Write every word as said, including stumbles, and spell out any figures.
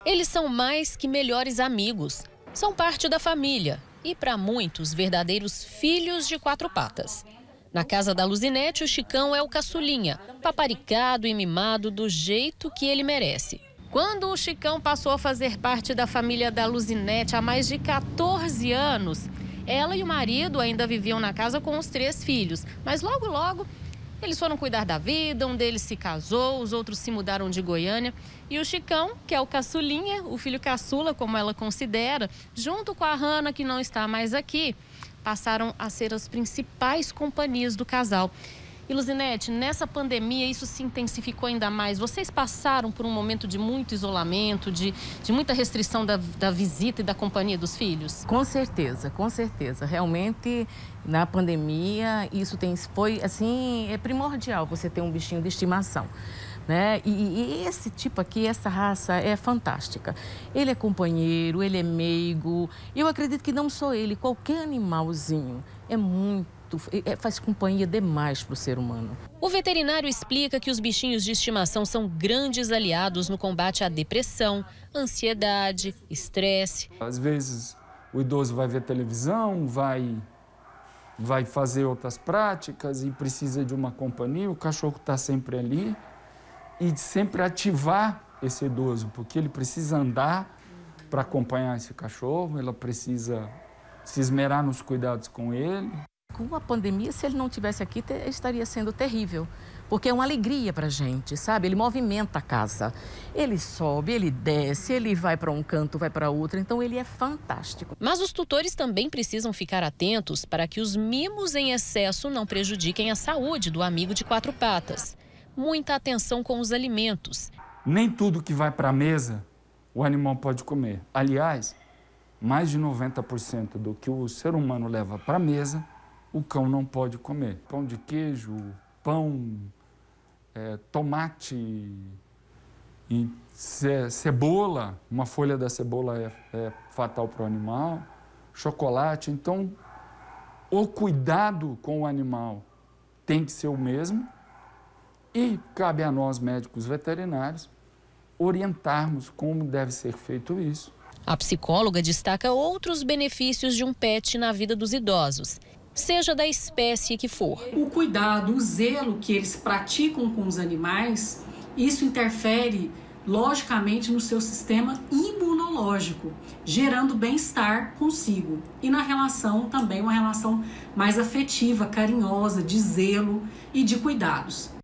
Eles são mais que melhores amigos. São parte da família e, para muitos, verdadeiros filhos de quatro patas. Na casa da Luzinete, o Chicão é o caçulinha, paparicado e mimado do jeito que ele merece. Quando o Chicão passou a fazer parte da família da Luzinete há mais de quatorze anos, ela e o marido ainda viviam na casa com os três filhos. Mas logo, logo, eles foram cuidar da vida, um deles se casou, os outros se mudaram de Goiânia. E o Chicão, que é o caçulinha, o filho caçula, como ela considera, junto com a Hannah, que não está mais aqui, passaram a ser as principais companhias do casal. E, Luzinete, nessa pandemia isso se intensificou ainda mais. Vocês passaram por um momento de muito isolamento, de, de muita restrição da, da visita e da companhia dos filhos? Com certeza, com certeza. Realmente, na pandemia, isso tem, foi, assim, é primordial você ter um bichinho de estimação. Né? E, e esse tipo aqui, essa raça é fantástica. Ele é companheiro, ele é meigo. Eu acredito que não só ele, qualquer animalzinho é muito, é, faz companhia demais para o ser humano. O veterinário explica que os bichinhos de estimação são grandes aliados no combate à depressão, ansiedade, estresse. Às vezes o idoso vai ver televisão, vai, vai fazer outras práticas e precisa de uma companhia, o cachorro está sempre ali. E sempre ativar esse idoso, porque ele precisa andar para acompanhar esse cachorro, ela precisa se esmerar nos cuidados com ele. Com a pandemia, se ele não estivesse aqui, estaria sendo terrível, porque é uma alegria para a gente, sabe? Ele movimenta a casa, ele sobe, ele desce, ele vai para um canto, vai para outro, então ele é fantástico. Mas os tutores também precisam ficar atentos para que os mimos em excesso não prejudiquem a saúde do amigo de quatro patas. Muita atenção com os alimentos. Nem tudo que vai para a mesa o animal pode comer. Aliás, mais de noventa por cento do que o ser humano leva para a mesa, o cão não pode comer. Pão de queijo, pão, é, tomate, e ce cebola, uma folha da cebola é, é fatal para o animal, chocolate. Então, o cuidado com o animal tem que ser o mesmo. E cabe a nós, médicos veterinários, orientarmos como deve ser feito isso. A psicóloga destaca outros benefícios de um pet na vida dos idosos, seja da espécie que for. O cuidado, o zelo que eles praticam com os animais, isso interfere, logicamente, no seu sistema imunológico, gerando bem-estar consigo. E na relação também, uma relação mais afetiva, carinhosa, de zelo e de cuidados.